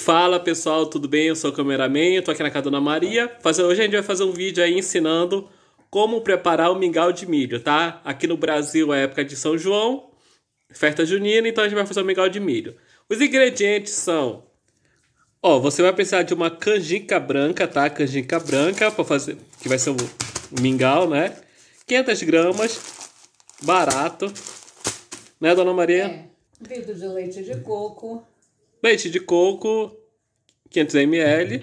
Fala pessoal, tudo bem? Eu sou o cameraman, eu tô aqui na casa da Dona Maria. Hoje a gente vai fazer um vídeo aí ensinando como preparar o mingau de milho, tá? Aqui no Brasil é época de São João, festa junina, então a gente vai fazer o mingau de milho. Os ingredientes são... você vai precisar de uma canjica branca, tá? Canjica branca para fazer, que vai ser o mingau, né? 500 gramas, barato. Né, Dona Maria? Vidro de leite de coco. Leite de coco, 500 ml.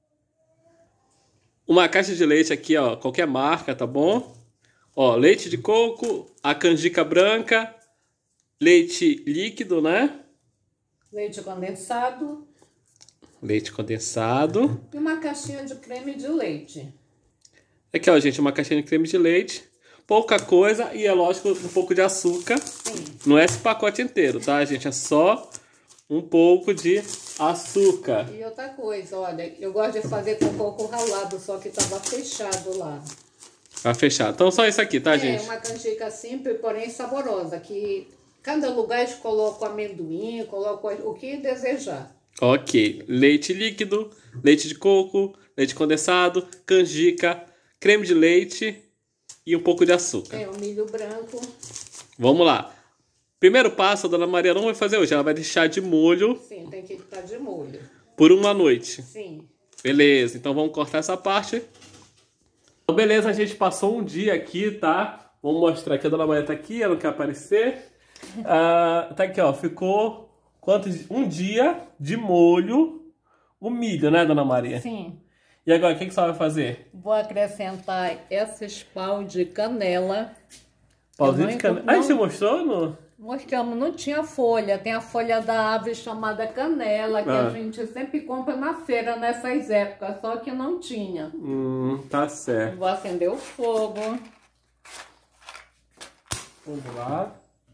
Uma caixa de leite aqui, ó, qualquer marca, tá bom? Ó, leite de coco, a canjica branca, leite líquido, né? Leite condensado. Leite condensado. E uma caixinha de creme de leite. Aqui, ó, gente, uma caixinha de creme de leite. Pouca coisa e, é lógico, um pouco de açúcar. Sim. Não é esse pacote inteiro, tá, gente? É só um pouco de açúcar. E outra coisa, olha, eu gosto de fazer com coco ralado, só que tava fechado lá. Tá fechado. Então, só isso aqui, tá, gente? É uma canjica simples, porém saborosa, que cada lugar eles colocam amendoim, colocam o que desejar. Ok. Leite líquido, leite de coco, leite condensado, canjica, creme de leite e um pouco de açúcar. É, o milho branco. Vamos lá. Primeiro passo, a Dona Maria não vai fazer hoje. Ela vai deixar de molho. Sim, tem que estar de molho. Por uma noite. Sim. Beleza, então vamos cortar essa parte. Então, beleza, a gente passou um dia aqui, tá? Vamos mostrar aqui. A Dona Maria tá aqui, ela não quer aparecer. Tá aqui, ó. Ficou um dia de molho o milho, né, Dona Maria? Sim. E agora, o que você vai fazer? Vou acrescentar esses pau de canela. Pauzinho de canela. Ah, você mostrou no... Mostramos, não tinha folha, tem a folha da ave chamada canela, que a gente sempre compra na feira nessas épocas, só que não tinha. Tá certo. Vou acender o fogo. Vamos lá.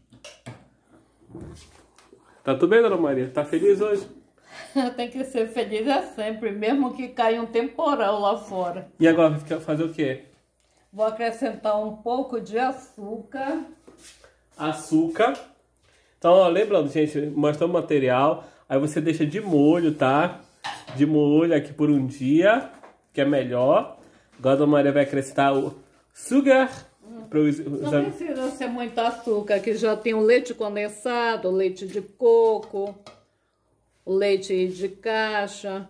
Tá tudo bem, Dona Maria? Tá feliz hoje? Tem que ser feliz sempre, mesmo que caia um temporal lá fora. E agora, vai fazer o quê? Vou acrescentar um pouco de açúcar. Açúcar. Então, ó, lembrando, gente, mostrando o material. Aí você deixa de molho, tá? De molho aqui por um dia, que é melhor. Agora a Dona Maria vai acrescentar o sugar. Não precisa ser muito açúcar, que já tem o leite condensado, o leite de coco, o leite de caixa.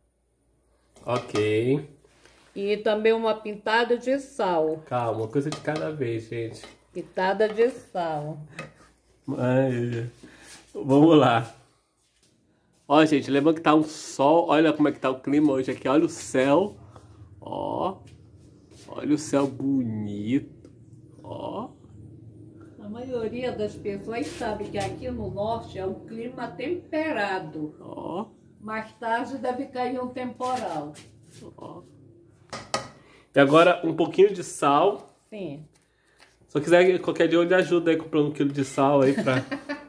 Ok. E também uma pitada de sal. Calma, uma coisa de cada vez, gente. Pitada de sal. Ai, vamos lá. Ó, gente, lembra que tá um sol. Olha como é que tá o clima hoje aqui. Olha o céu. Ó. Olha o céu bonito. Ó. A maioria das pessoas sabe que aqui no norte é um clima temperado. Ó. Mais tarde deve cair um temporal. Ó. E agora um pouquinho de sal. Sim. Se eu quiser, qualquer dia eu lhe ajudo aí comprando 1 quilo de sal aí pra...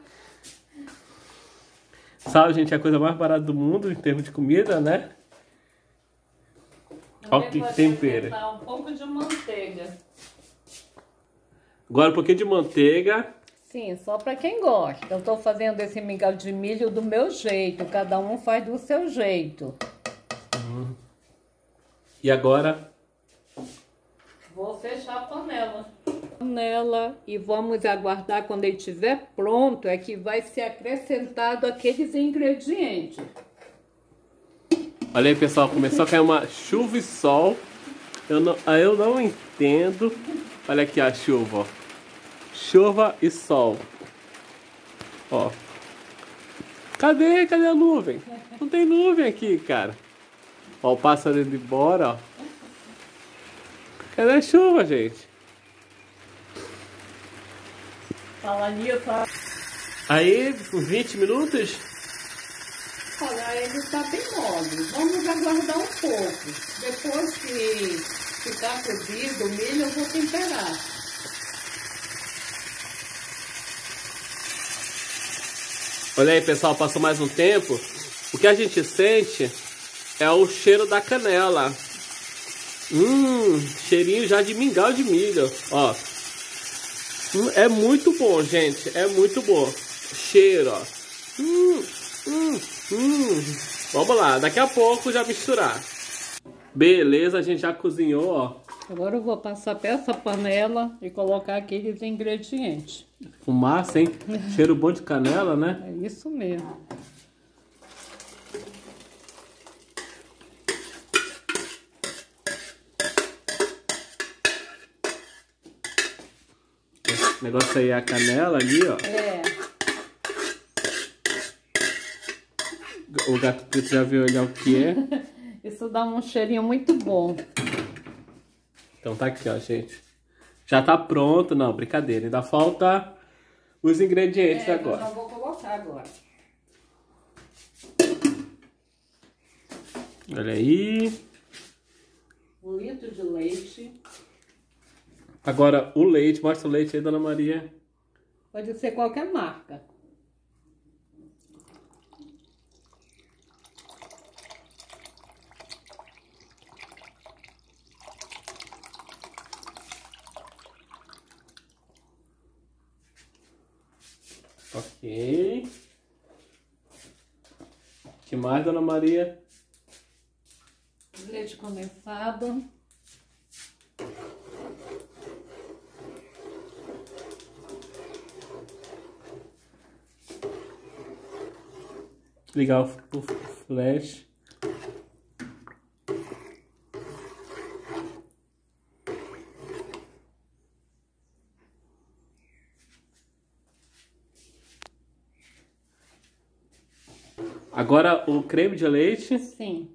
Sal, gente, é a coisa mais barata do mundo em termos de comida, né? Olha que tempera. Um pouco de manteiga. Agora um pouquinho de manteiga. Sim, só para quem gosta. Eu tô fazendo esse mingau de milho do meu jeito. Cada um faz do seu jeito. E agora... Vou fechar a panela. E vamos aguardar quando ele estiver pronto, é que vai ser acrescentado aqueles ingredientes. Olha aí, pessoal, começou a cair uma chuva e sol. Eu não entendo. Olha aqui a chuva, ó. Chuva e sol. Ó. Cadê a nuvem? Não tem nuvem aqui, cara. Ó, o pássaro indo embora, ó. Cadê a chuva, gente? Fala nisso. Aí, uns 20 minutos. Olha, ele tá bem mole. Vamos aguardar um pouco. Depois que ficar cozido o milho, eu vou temperar. Olha aí, pessoal, passou mais um tempo. O que a gente sente é o cheiro da canela. Cheirinho já de mingau de milho, ó. É muito bom, gente. É muito bom. Cheiro, ó. Vamos lá, daqui a pouco já misturar. Beleza, a gente já cozinhou, ó. Agora eu vou passar para essa panela e colocar aqueles ingredientes. Fumaça, hein? Cheiro bom de canela, né? É isso mesmo. Esse negócio aí é a canela ali, ó. É. O gato preto já veio olhar o que é. Isso dá um cheirinho muito bom. Então tá aqui, ó, gente. Já tá pronto. Não, brincadeira. Ainda falta os ingredientes agora. Eu já vou colocar agora. Olha aí. 1 litro de leite. Agora o leite. Mostra o leite aí, Dona Maria. Pode ser qualquer marca. Ok. O que mais, Dona Maria? Leite condensado. Ligar o flash. Agora o creme de leite. Sim.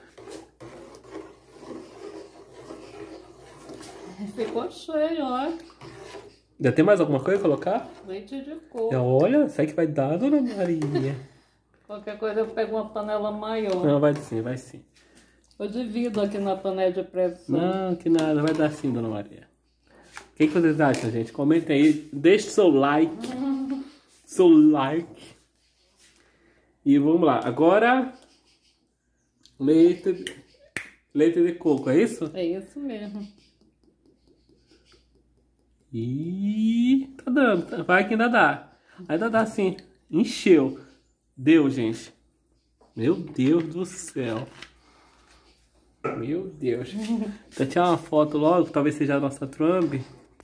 Ficou cheio, ó. Ainda tem mais alguma coisa a colocar? Leite de coco. Olha, sabe que vai dar, Dona Maria? Qualquer coisa eu pego uma panela maior. Não, vai sim, vai sim. Eu divido aqui na panela de pressão. Não, que nada, vai dar sim, Dona Maria. O que vocês acham, gente? Comentem aí, deixe seu like. Seu like. E vamos lá. Agora, leite de coco, é isso? É isso mesmo. E tá dando, vai que ainda dá. Ainda dá sim. Encheu. Deu, gente. Meu Deus do céu. Meu Deus. Vou tirar uma foto logo, talvez seja a nossa Trump.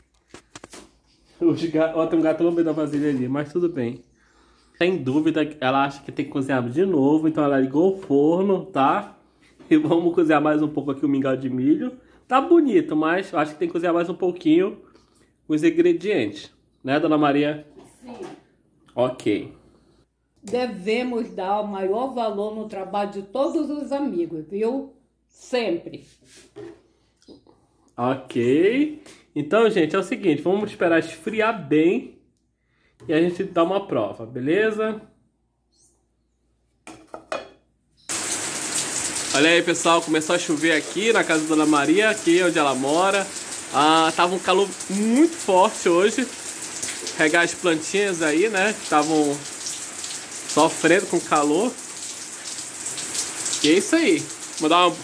Ó, tem um gato no meio da vasilha ali, mas tudo bem. Sem dúvida, ela acha que tem que cozinhar de novo, então ela ligou o forno, tá? E vamos cozinhar mais um pouco aqui o mingau de milho. Tá bonito, mas eu acho que tem que cozinhar mais um pouquinho os ingredientes. Né, Dona Maria? Sim. Ok. Devemos dar o maior valor no trabalho de todos os amigos, viu? Sempre. Ok. Então, gente, é o seguinte, vamos esperar esfriar bem e a gente dá uma prova, beleza? Olha aí, pessoal, começou a chover aqui na casa da Dona Maria, aqui onde ela mora. Tava um calor muito forte hoje. Regar as plantinhas aí, né? Estavam sofrendo com calor. E é isso aí. Vou dar uma...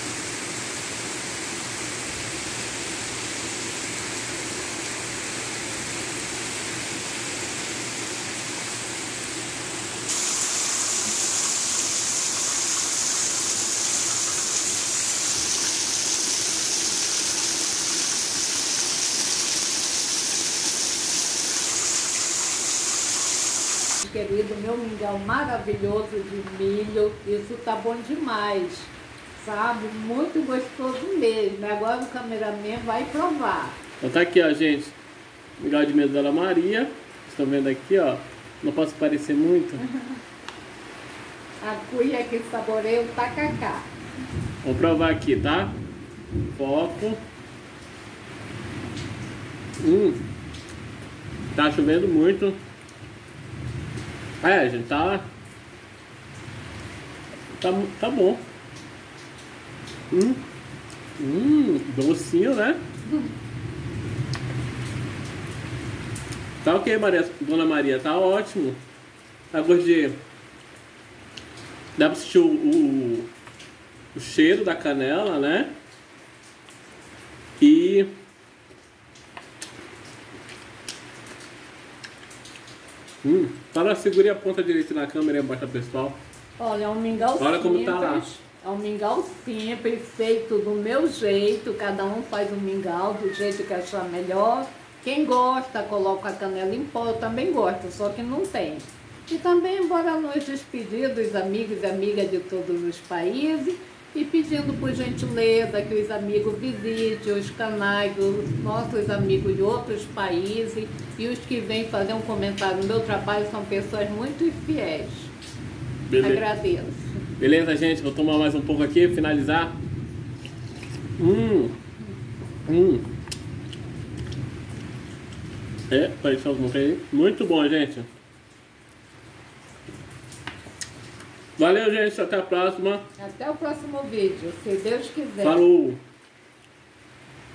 Querido, meu mingau maravilhoso de milho, isso tá bom demais, sabe? Muito gostoso mesmo. Agora o cameraman vai provar. Então tá aqui, ó, gente. Mingau de milho da Dona Maria. Vocês estão vendo aqui, ó. Não posso parecer muito. A cuia que saboreia o tacacá. Vou provar aqui, tá? Foco. Tá chovendo muito. Gente, tá bom. Docinho, né? Tá ok, Dona Maria, tá ótimo. Tá gordinho. Dá pra sentir o cheiro da canela, né? E segure a ponta direita na câmera e mostra, pessoal. Olha, é um mingau Olha simples. como tá lá. É um mingau simples, feito do meu jeito. Cada um faz um mingau do jeito que achar melhor. Quem gosta, coloca a canela em pó. Eu também gosto, só que não tem. E também, bora nos despedir dos amigos e amigas de todos os países e pedindo por gentileza que os amigos visitem os canais dos nossos amigos de outros países e os que vêm fazer um comentário no meu trabalho são pessoas muito fiéis. Beleza. Agradeço. Beleza, gente? Vou tomar mais um pouco aqui, finalizar. É, pareceu algum aí. Muito bom, gente. Valeu, gente. Até a próxima. Até o próximo vídeo, se Deus quiser. Falou!